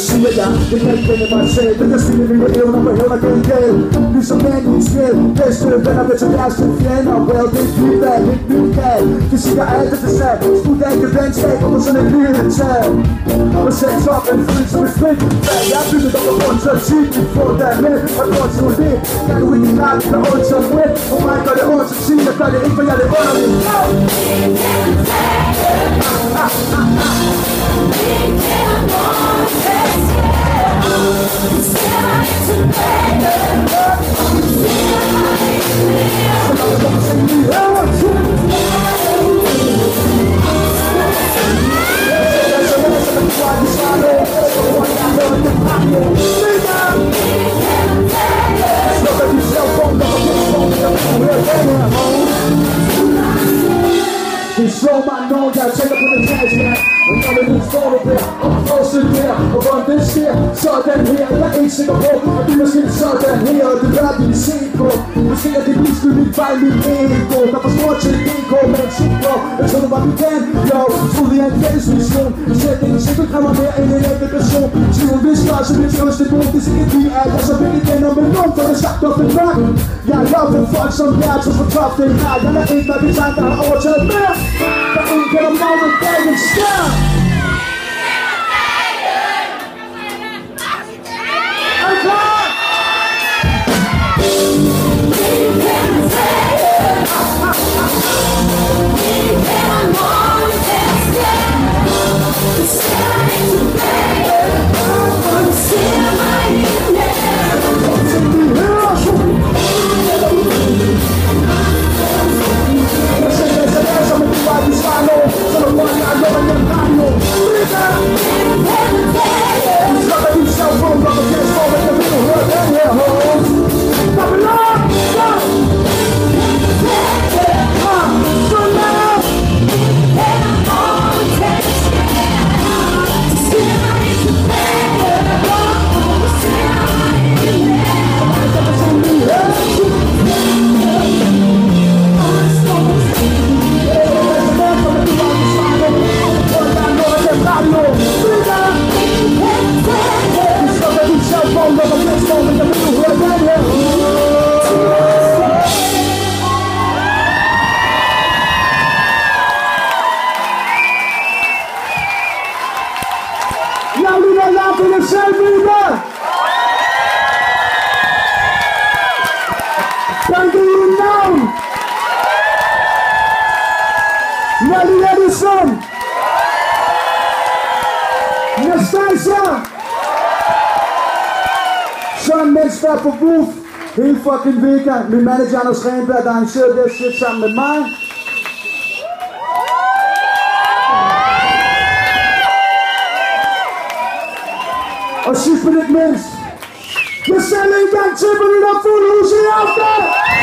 siger jeg, det kan ikke kende mig selv. Men jeg spiller mine evner på hævner gengæld. Ligesom mænd i en spil, bedste venner vil til deres til fjender. Well, det er dit valg, ikke mit kald. Det siger alt det sat, studente venskab og sådan et lille tal. Og sæt op en fri som et frit fald. Jeg er bygget op på grund, så tit vi får der med. Og grund til det, kan du ikke klart, der er ondt som win. Og mig gør det ondt, så sig jeg gør det ikke, for jeg er det underligt. Det slår mig når jeg tænker på den kasse her. Og når det nu står det der, og fortsæt der. Og hvordan det sker, sådan her. Jeg er ikke sikker på, at det måske er sådan her. Og det er det vi ser på. Måske er det pludselig mit fejl, mit ego. Der får stort til DK med en sikre. Jeg tror du var min kan, jo. Troede jeg en fælles mission. Sætningen sikkert kræmmer mere end en enkelt person. Tvivl visker også mit første brug. Det sikkert de er jeg så vil igen. Og med nogen for det sagt op en nok. Jeg er glad for folk som jeg tror for top det her. Jeg er ikke med mit tegn, der har overtaget mere. Der er ingen kender mig med dagens stær. Er I klar? Mens der på Woof hele fucking weekend. Min manager Anders Renberg, der arrangerede det shit sammen med mig. Og sidst men ikke mindst, jeg sælger en gang til på det der fulde hus i aften.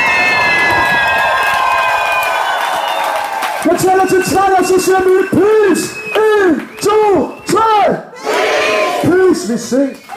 Jeg tæller til 3, og så siger vi peace. 1, 2, 3. Peace, vi ses.